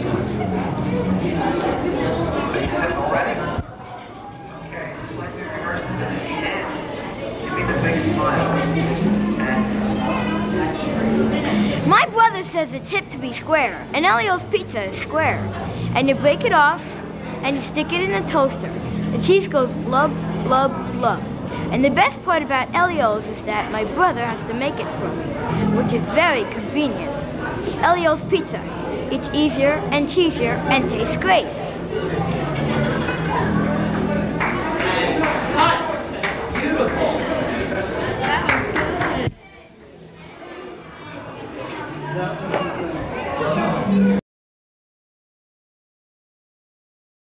Are you set already? Okay, just like we rehearsed at the end. Give me the big smile. My brother says it's hip to be square, and Ellios Pizza is square. And you break it off, and you stick it in the toaster. The cheese goes blub, blub, blub. And the best part about Ellios is that my brother has to make it for me, which is very convenient. Ellios Pizza. It's easier and cheesier and tastes great.